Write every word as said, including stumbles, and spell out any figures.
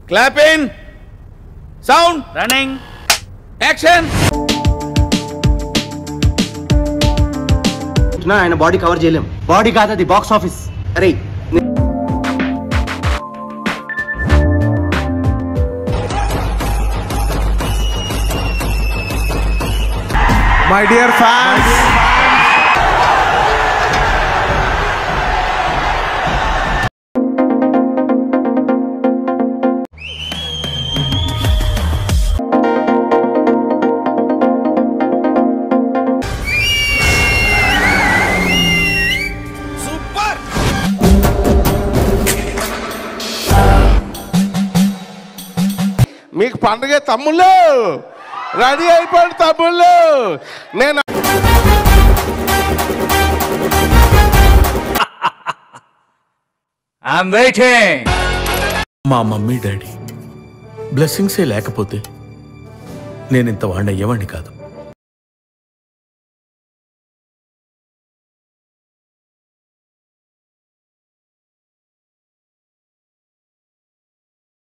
Clap in. Sound. Running. Action. నా ఆయన body cover చేయలేం. బాడీ కాదు అది బాక్స్ ఆఫీస్. అరే My dear fans, మీకు పండుగ తమ్ముళ్ళు రెడీ అయిపోయింది తమ్ముళ్ళు. నేను I'm waiting. మా మమ్మీ డాడీ బ్లెస్సింగ్సే లేకపోతే నేను ఇంత వాడిని అయ్యేవాడిని కాదు.